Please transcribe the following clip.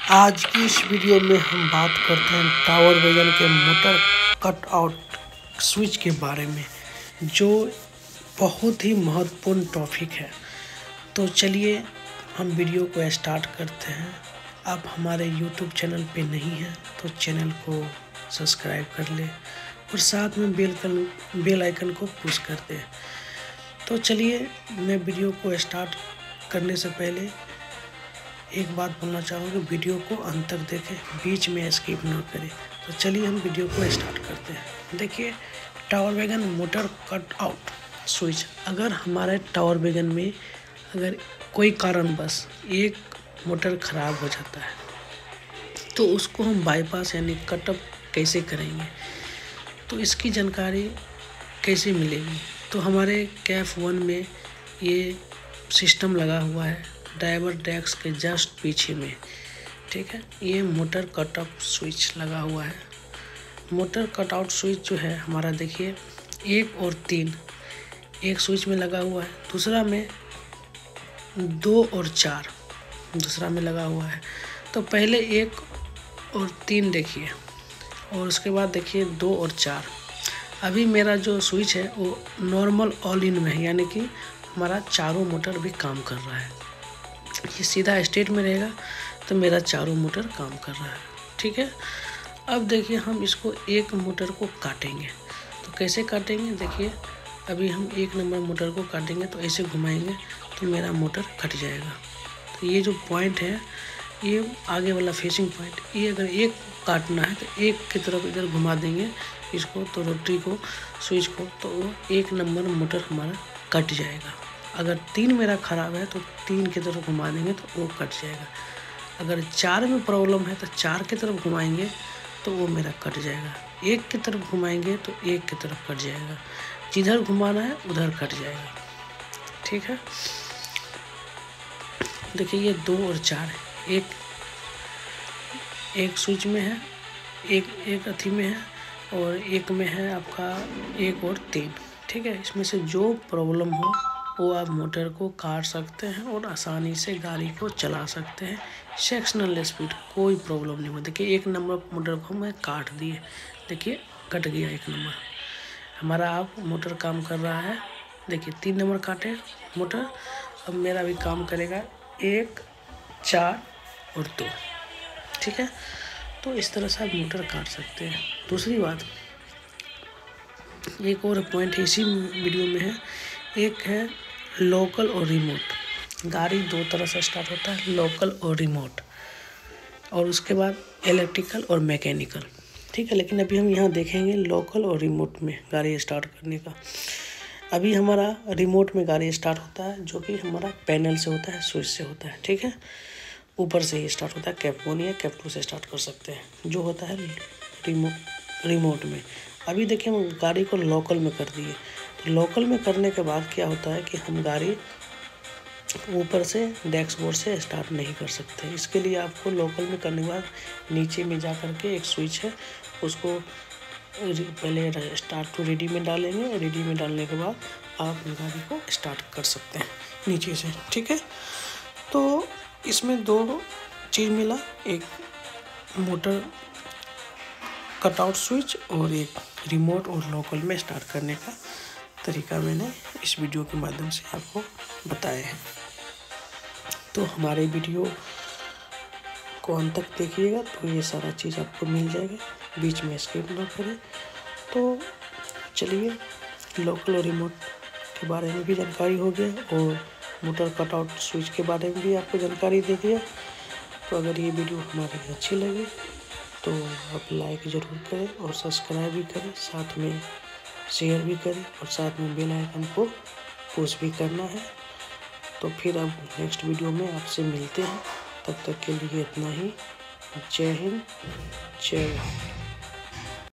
आज की इस वीडियो में हम बात करते हैं टावर वैगन के मोटर कट आउट स्विच के बारे में, जो बहुत ही महत्वपूर्ण टॉपिक है। तो चलिए हम वीडियो को स्टार्ट करते हैं। आप हमारे YouTube चैनल पे नहीं हैं तो चैनल को सब्सक्राइब कर ले और साथ में बेल आइकन को पुश कर दें। तो चलिए मैं वीडियो को स्टार्ट करने से पहले एक बात बोलना चाहूँगा, वीडियो को अंत तक देखें, बीच में स्किप ना करें। तो चलिए हम वीडियो को स्टार्ट करते हैं। देखिए, tower wagon motor cut out switch. अगर हमारे टावर वैगन में अगर कोई कारणवश एक मोटर ख़राब हो जाता है तो उसको हम बाईपास यानी कटअप कैसे करेंगे, तो इसकी जानकारी कैसे मिलेगी। तो हमारे कैफ 1 में ये सिस्टम लगा हुआ है ड्राइवर डेस्क के जस्ट पीछे में, ठीक है। ये मोटर कटआउट स्विच लगा हुआ है। मोटर कटआउट स्विच जो है हमारा, देखिए 1 और 3 एक स्विच में लगा हुआ है, दूसरा में 2 और 4 दूसरा में लगा हुआ है। तो पहले 1 और 3 देखिए, और उसके बाद देखिए 2 और 4। अभी मेरा जो स्विच है वो नॉर्मल ऑल इन में है, यानी कि हमारा चारों मोटर भी काम कर रहा है। ये सीधा स्टेट में रहेगा तो मेरा चारों मोटर काम कर रहा है, ठीक है। अब देखिए हम इसको एक मोटर को काटेंगे, तो कैसे काटेंगे, देखिए अभी हम 1 नंबर मोटर को काटेंगे तो ऐसे घुमाएंगे तो मेरा मोटर कट जाएगा। तो ये जो पॉइंट है, ये आगे वाला फेसिंग पॉइंट, ये अगर एक काटना है तो एक की तरफ इधर घुमा देंगे इसको, तो रोटरी को स्विच को, तो वो 1 नंबर मोटर हमारा कट जाएगा। अगर 3 मेरा ख़राब है तो 3 की तरफ घुमा देंगे तो वो कट जाएगा। अगर 4 में प्रॉब्लम है तो 4 की तरफ घुमाएंगे तो वो मेरा कट जाएगा। 1 की तरफ घुमाएंगे तो 1 की तरफ कट जाएगा। जिधर घुमाना है उधर कट जाएगा, ठीक है। देखिए ये 2 और 4 है, एक स्विच में है, एक अथी में है, और एक में है आपका 1 और 3, ठीक है। इसमें से जो प्रॉब्लम हो वो आप मोटर को काट सकते हैं और आसानी से गाड़ी को चला सकते हैं। सेक्शनल स्पीड कोई प्रॉब्लम नहीं हो। देखिए 1 नंबर मोटर को मैं काट दिए, देखिए कट गया 1 नंबर हमारा। आप मोटर काम कर रहा है, देखिए 3 नंबर काटे मोटर, अब मेरा भी काम करेगा 1, 4 और 2, ठीक है। तो इस तरह से आप मोटर काट सकते हैं। दूसरी बात, एक और पॉइंट इसी वीडियो में है, एक है लोकल और रिमोट। गाड़ी 2 तरह से स्टार्ट होता है, लोकल और रिमोट, और उसके बाद इलेक्ट्रिकल और मैकेनिकल, ठीक है। लेकिन अभी हम यहाँ देखेंगे लोकल और रिमोट में गाड़ी स्टार्ट करने का। अभी हमारा रिमोट में गाड़ी स्टार्ट होता है, जो कि हमारा पैनल से होता है, स्विच से होता है, ठीक है। ऊपर से ही स्टार्ट होता है, कैप 1 या कैप 2 से स्टार्ट कर सकते हैं, जो होता है रिमोट में। अभी देखिए हम गाड़ी को लोकल में कर दिए, तो लोकल में करने के बाद क्या होता है कि हम गाड़ी ऊपर से डैशबोर्ड से स्टार्ट नहीं कर सकते। इसके लिए आपको लोकल में करने के बाद नीचे में जा कर के एक स्विच है, उसको पहले स्टार्ट टू रेडी में डालेंगे, और रेडी में डालने के बाद आप गाड़ी को स्टार्ट कर सकते हैं नीचे से, ठीक है। तो इसमें 2 चीज़ मिला, एक मोटर कटआउट स्विच और एक रिमोट और लोकल में स्टार्ट करने का तरीका मैंने इस वीडियो के माध्यम से आपको बताए हैं। तो हमारे वीडियो को अंत तक देखिएगा तो ये सारा चीज़ आपको मिल जाएगा, बीच में स्किप ना करें। तो चलिए, लोकल और रिमोट के बारे में भी जानकारी हो गया और मोटर कटआउट स्विच के बारे में भी आपको जानकारी दे दिया। तो अगर ये वीडियो हमारी अच्छी लगी तो आप लाइक ज़रूर करें और सब्सक्राइब भी करें, साथ में शेयर भी करें, और साथ में बेल आइकन को पुश भी करना है। तो फिर अब नेक्स्ट वीडियो में आपसे मिलते हैं, तब तक के लिए इतना ही। जय हिंद, जय भारत।